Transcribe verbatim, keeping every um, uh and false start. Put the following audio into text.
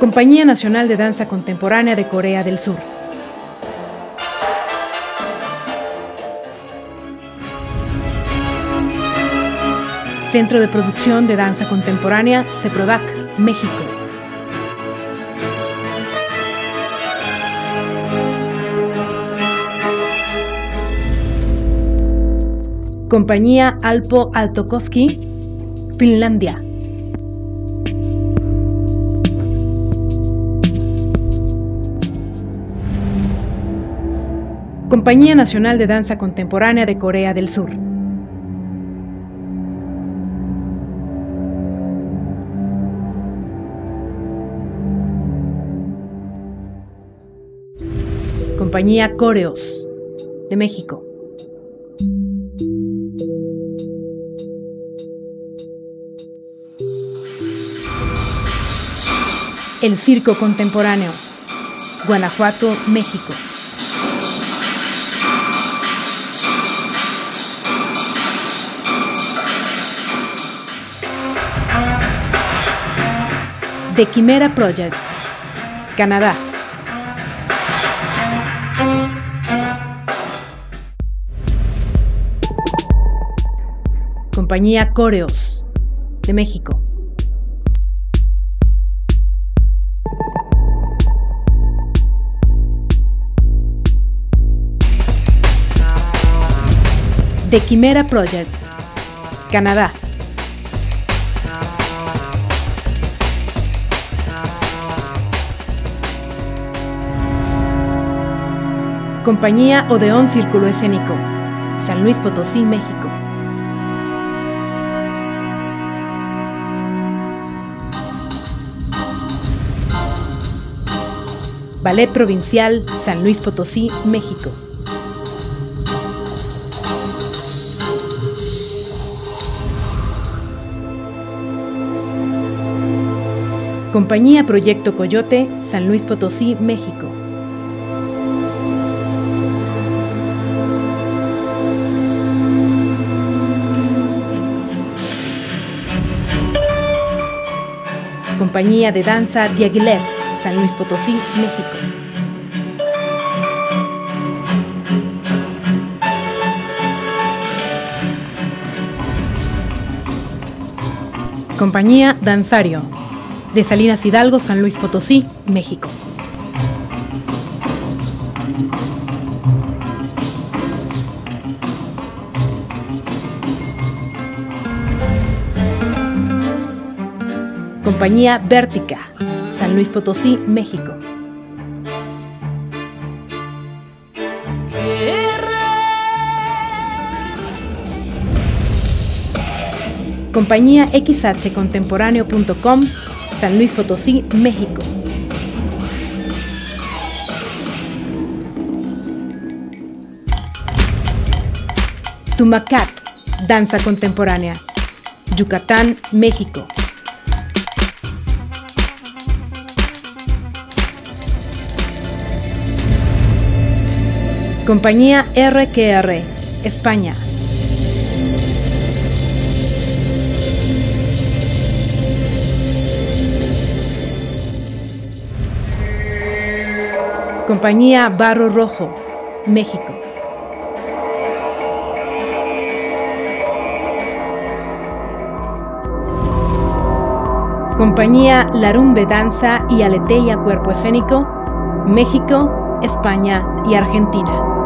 Compañía Nacional de Danza Contemporánea de Corea del Sur. Centro de Producción de Danza Contemporánea, CEPRODAC, México. Compañía Alpo Aaltokoski, Finlandia. Compañía Nacional de Danza Contemporánea de Corea del Sur. Compañía Coreos, de México. El Circo Contemporáneo, Guanajuato, México. The Quimera Project, Canadá. Compañía Coreos, de México. The Quimera Project, Canadá. Compañía Odeón Círculo Escénico, San Luis Potosí, México. Ballet Provincial, San Luis Potosí, México. Compañía Proyecto Coyote, San Luis Potosí, México. Compañía de Danza Diaghilev, San Luis Potosí, México. Compañía Danzario, de Salinas Hidalgo, San Luis Potosí, México. Compañía Vértica, San Luis Potosí, México. Compañía equis hache contemporáneo punto com, San Luis Potosí, México. Tumacat, Danza Contemporánea, Yucatán, México. Compañía erre que erre, España. Compañía Barro Rojo, México. Compañía Larumbe Danza y Aleteia Cuerpo Escénico, México, España y Argentina.